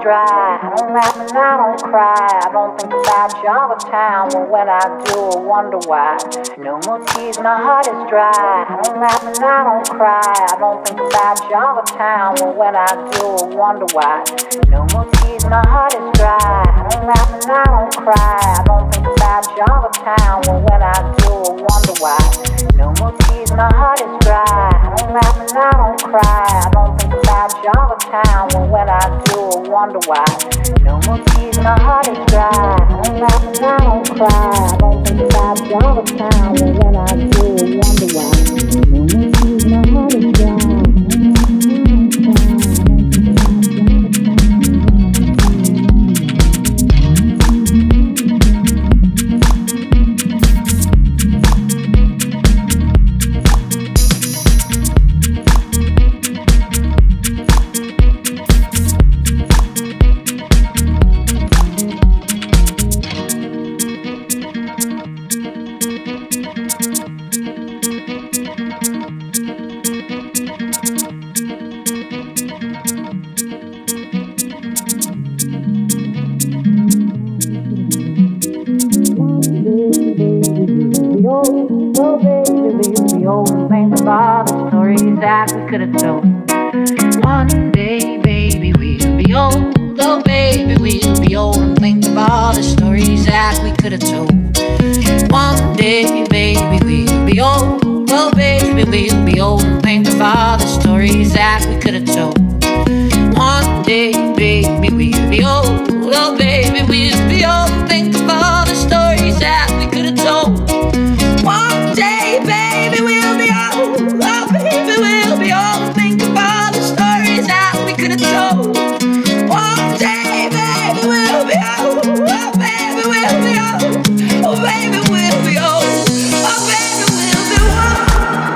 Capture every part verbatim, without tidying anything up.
dry. I don't laugh and I don't cry. I don't think about you all the time, but when I do, I wonder why. No more tears, my heart is dry. I don't laugh and I don't cry. I don't think about you all the time, but when I do, I wonder why. No more tears, my heart is dry. I don't laugh and I don't cry. I don't think about you all the time, but when I do, I wonder why. No more tears, my heart is dry. I don't laugh and I don't cry. I don't think about you all the time, but when I do, I wonder why. No more tears, my heart is dry. I don't laugh and I don't cry. I don't think about you all the time, but when I do, I wonder why. No more tears, my heart is dry. That we could have told. One day, baby, we'll be old. Oh, baby, we'll be old and think of all the stories that we could have told. One day, baby, we'll be old. Oh, baby, we'll be old and think of all the stories that we could have told. One day, baby, we'll be old. Oh, baby, we'll be old and think of all the stories that we could have told. One day, baby, we'll be old. Oh, baby, we'll be old. Think of all the stories that we could have told. One day, baby, we'll be old. Oh, baby, we'll be old. Oh, baby, we'll be old. Oh, baby, we'll be old.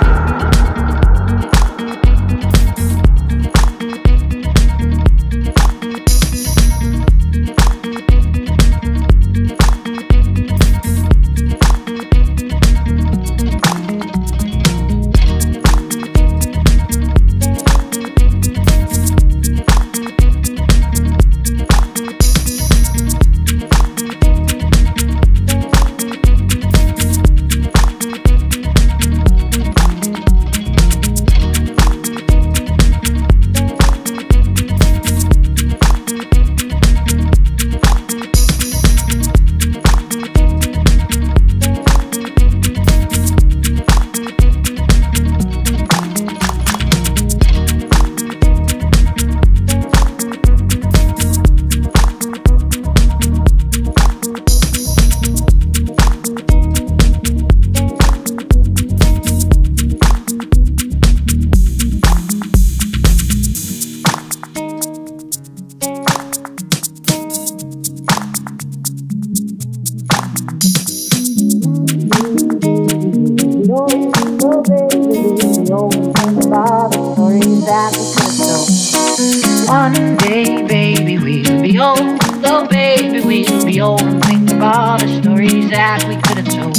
One day, baby, we'll be old. Oh, baby, we'll be old and think of all the stories that we could have told.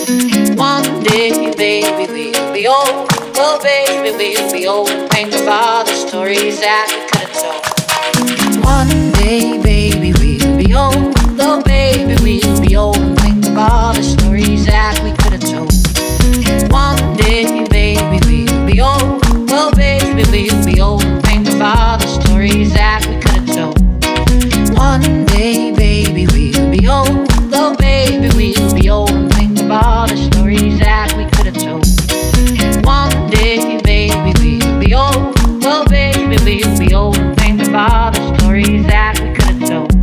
One day, baby, we'll be old. Oh, baby, we'll be old and think of all the stories that we could have told. One day, baby, we'll be old. Oh, baby, we'll be old and think of all the stories that we could have told. One day, baby, we'll be old. Oh, baby, we'll be old and think of all the stories that we could have told. One day, baby, we'll be old. Oh, baby, we'll be old and think of all the stories that we could have told. One day, baby, we'll be old. Oh, baby, we'll be old and think of all the stories that we could have told.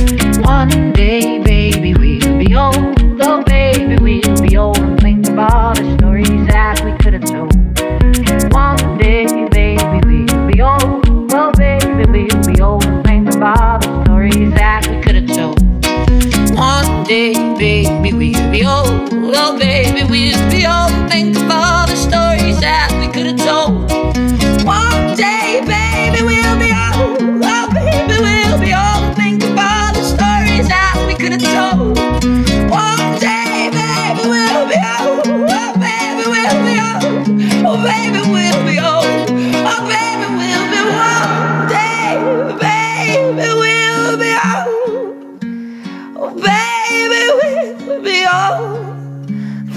One day, baby, we'll be old. Oh, baby, we'll be old and think of all the stories that we could have told. One day, baby, we'll be old. Oh, baby, we'll be old and think of all the stories that we could have told. One day, baby, we'll be old. Oh, baby, we'll be old and think of all the stories that we could have told. One day, baby, we'll be old. Oh, baby, we'll be old and think of all the stories that we could have told. One day, baby, we'll be old. Oh, baby, we'll be old. Oh, baby, we'll be old. Oh, baby, we'll be one day, baby, we'll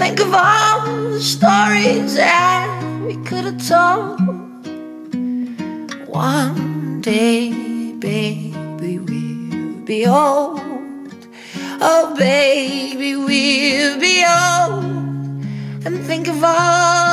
think of all the stories that we could have told. One day, baby, we'll be old. Oh, baby, we'll be old. And think of all